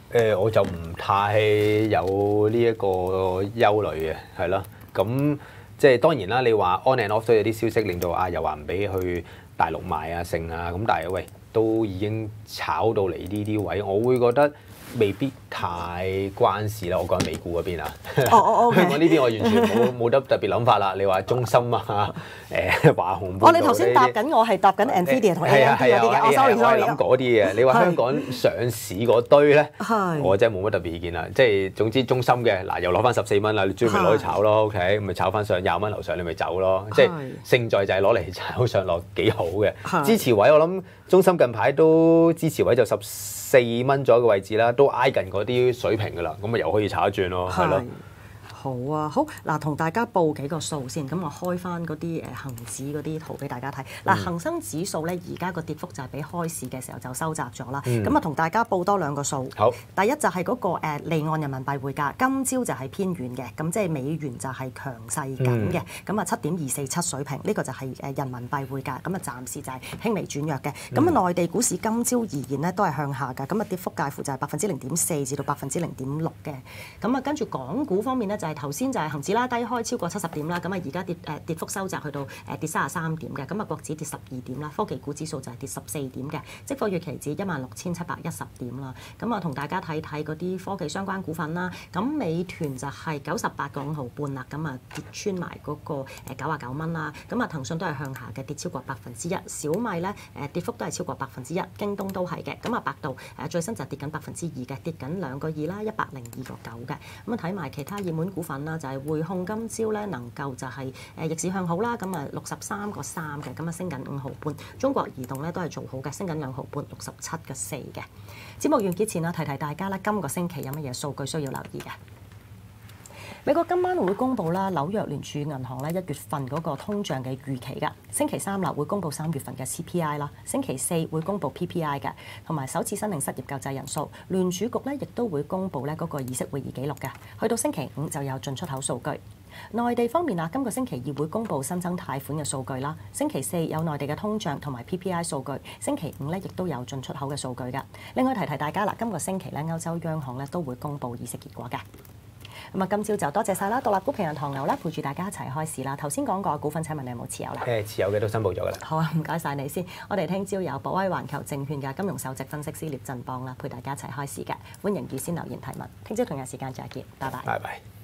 我就唔太有呢一個憂慮嘅，係咯。咁即係當然啦，你話 on and off 都有啲消息令到又話唔俾去大陸賣啊剩啊，咁但係喂都已經炒到嚟呢啲位，我會覺得未必太關事啦。我講美股嗰邊啊，香港呢邊我完全冇得特別諗法啦。你話中芯啊，華虹半導體， 你頭先答緊我係答緊 Nvidia 同 AMD 嗰啲嘅，sorry 我係諗嗰啲嘅。你話香港上市嗰堆咧，我真係冇乜特別意見啦。即係總之中芯嘅嗱，又攞翻14蚊啦，你中意咪攞去炒咯，OK，咁咪炒翻上20蚊樓上，你咪走咯。即係勝在就係攞嚟炒上落幾好嘅。支持位我諗中芯近排都支持位就14蚊左右嘅位置啦，都挨近嗰啲水平㗎啦，咁咪又可以炒一轉咯，係咯。 好啊，好嗱，同大家報幾個數先，咁我開翻嗰啲恆指嗰啲圖俾大家睇。嗱，恒生指數咧，而家個跌幅就係比開市嘅時候就收窄咗啦。咁啊，同大家報多兩個數。 好。第一就係嗰個離岸人民幣匯價，今朝就係偏軟嘅，咁即係美元就係強勢緊嘅。咁啊7.247水平，呢個就係人民幣匯價。咁啊暫時就係輕微轉弱嘅。咁啊內地股市今朝而言咧都係向下㗎。咁啊跌幅介乎就係0.4%至到0.6%嘅。咁啊跟住港股方面咧就頭先就係恒指啦，低開超過70點啦，咁啊而家跌幅收窄去到跌33點嘅，咁啊國指跌12點啦，科技股指數就係跌14點嘅，即貨月期指16,710點啦，咁啊同大家睇睇嗰啲科技相關股份啦，咁美團就係98個5毫半啦，咁啊跌穿埋嗰個99蚊啦，咁啊騰訊都係向下嘅，跌超過1%，小米咧跌幅都係超過1%，京東都係嘅，咁啊百度最新就跌緊2%嘅，跌緊2個2啦，102個9嘅，咁啊睇埋其他熱門股份啦，就係匯控今朝咧能夠就係逆市向好啦，咁啊63個3嘅，咁啊升緊5毫半。中國移動咧都係做好嘅，升緊2毫半，67個4嘅。節目完結前啦，提提大家咧，今個星期有乜嘢數據需要留意嘅？美國今晚會公布啦，紐約聯儲銀行咧1月份嗰個通脹嘅預期㗎。星期3啦會公布3月份嘅 CPI 啦，星期4會公布 PPI 嘅，同埋首次申領失業救濟人數。聯儲局咧亦都會公布咧嗰個議息會議記錄嘅。去到星期5就有進出口數據。內地方面啊，今個星期2會公布新增貸款嘅數據啦。星期4有內地嘅通脹同埋 PPI 數據。星期5咧亦都有進出口嘅數據㗎。另外提提大家啦，今個星期咧歐洲央行咧都會公布議息結果嘅。咁啊，今朝就多謝晒啦，獨立股評人唐牛啦，陪住大家一齊開市啦。頭先講過股份，請問你有冇持有啦？ 持有嘅都申報咗㗎啦。 好啊，唔該晒你先。我哋聽朝有寶威環球證券嘅金融首席分析師聶振邦啦，陪大家一齊開市嘅。歡迎預先留言提問。聽朝同樣時間再見，拜拜。 拜拜。